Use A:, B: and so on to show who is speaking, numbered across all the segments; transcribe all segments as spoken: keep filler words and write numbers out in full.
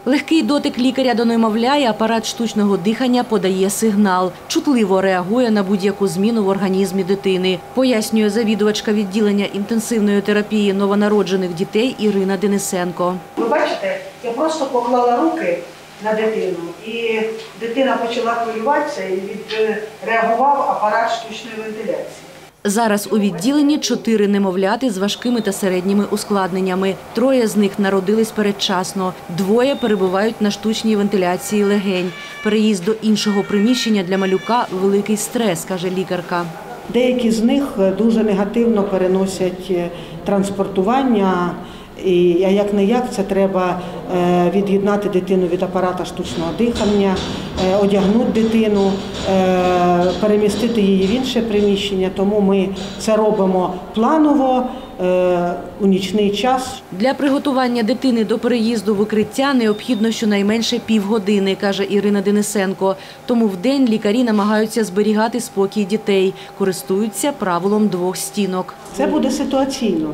A: Легкий дотик лікаря до немовля і апарат штучного дихання подає сигнал. Чутливо реагує на будь-яку зміну в організмі дитини, пояснює завідувачка відділення інтенсивної терапії новонароджених дітей Ірина Денисенко.
B: Ви бачите, я просто поклала руки на дитину, і дитина почала хвилюватися, і відреагував апарат штучної вентиляції.
A: Зараз у відділенні чотири немовляти з важкими та середніми ускладненнями. Троє з них народились передчасно, двоє перебувають на штучній вентиляції легень. Переїзд до іншого приміщення для малюка – великий стрес, каже лікарка.
B: Деякі з них дуже негативно переносять транспортування, і як-не-як це треба від'єднати дитину від апарата штучного дихання, одягнути дитину, перемістити її в інше приміщення. Тому ми це робимо планово, у нічний час.
A: Для приготування дитини до переїзду в укриття необхідно щонайменше півгодини, каже Ірина Денисенко. Тому вдень лікарі намагаються зберігати спокій дітей, користуються правилом двох стінок.
B: Це буде ситуаційно.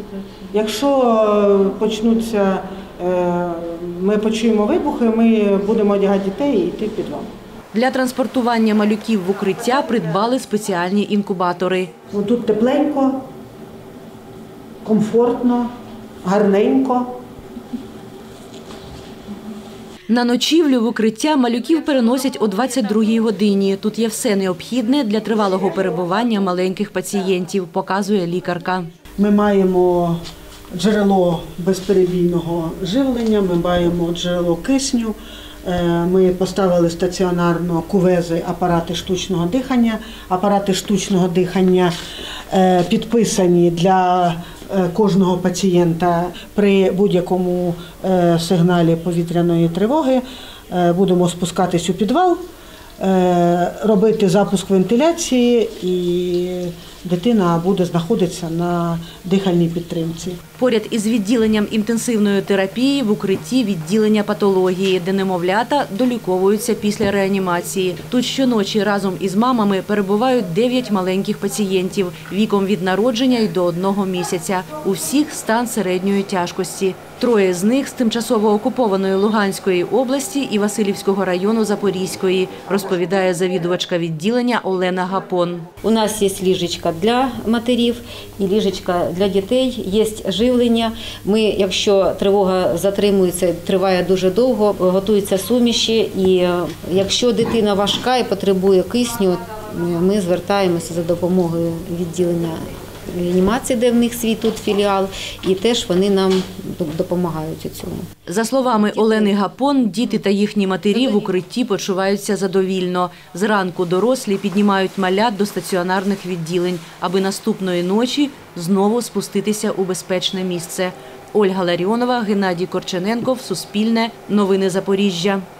B: Якщо почнуться, ми почуємо вибухи, ми будемо одягати дітей і йти в підвал.
A: Для транспортування малюків в укриття придбали спеціальні інкубатори.
B: Тут тепленько, комфортно, гарненько.
A: На ночівлю в укриття малюків переносять о двадцять другій годині. Тут є все необхідне для тривалого перебування маленьких пацієнтів, показує лікарка.
B: Ми маємо джерело безперебійного живлення, ми маємо джерело кисню, ми поставили стаціонарно кувези, апарати штучного дихання. Апарати штучного дихання підписані для кожного пацієнта при будь-якому сигналі повітряної тривоги. Будемо спускатись у підвал, робити запуск вентиляції, і дитина буде знаходитися на дихальній підтримці.
A: Поряд із відділенням інтенсивної терапії в укритті відділення патології, де немовлята доліковуються після реанімації. Тут щоночі разом із мамами перебувають дев'ять маленьких пацієнтів віком від народження й до одного місяця. У всіх стан середньої тяжкості. Троє з них з тимчасово окупованої Луганської області і Василівського району Запорізької, розповідає завідувачка відділення Олена Гапон.
C: У нас є ліжечка для матерів і ліжечка для дітей, є живлення. Ми, якщо тривога затримується, триває дуже довго, готуються суміші, і якщо дитина важка і потребує кисню, ми звертаємося за допомогою відділення реанімації, де в них свій тут філіал, і теж вони нам допомагають у цьому.
A: За словами Олени Гапон, діти та їхні матері в укритті почуваються задовільно. Зранку дорослі піднімають малят до стаціонарних відділень, аби наступної ночі знову спуститися у безпечне місце. Ольга Ларіонова, Геннадій Корчененков, Суспільне, Новини Запоріжжя.